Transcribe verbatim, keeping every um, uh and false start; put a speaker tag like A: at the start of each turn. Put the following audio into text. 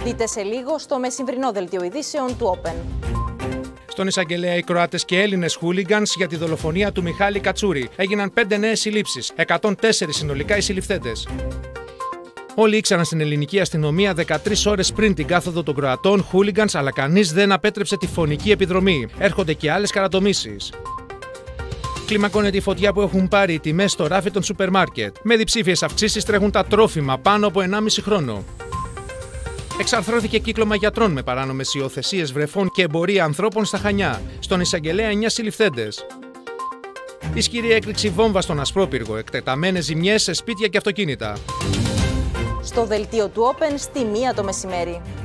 A: Δείτε σε λίγο στο μεσημβρινό δελτίο ειδήσεων του Open.
B: Στον εισαγγελέα, οι Κροάτες και Έλληνες χούλιγκανς για τη δολοφονία του Μιχάλη Κατσούρη. Έγιναν πέντε νέες συλλήψεις, εκατόν τέσσερις συνολικά οι συλληφθέντες. Όλοι ήξεραν στην ελληνική αστυνομία δεκατρείς ώρες πριν την κάθοδο των Κροατών χούλιγκανς, αλλά κανείς δεν απέτρεψε τη φωνική επιδρομή. Έρχονται και άλλες καρατομήσεις. Κλιμακώνεται η φωτιά που έχουν πάρει οι τιμές στο ράφι των σούπερ μάρκετ. Με διψήφιες αυξήσεις τρέχουν τα τρόφιμα πάνω από ενάμιση χρόνο. Εξαρθρώθηκε κύκλωμα γιατρών με παράνομες υιοθεσίες βρεφών και εμπορία ανθρώπων στα Χανιά. Στον εισαγγελέα εννιά συλληφθέντες. Ισχυρή έκρηξη βόμβα στον Ασπρόπυργο, εκτεταμένες ζημιές σε σπίτια και αυτοκίνητα.
A: Στο δελτίο του Open στη μία το μεσημέρι.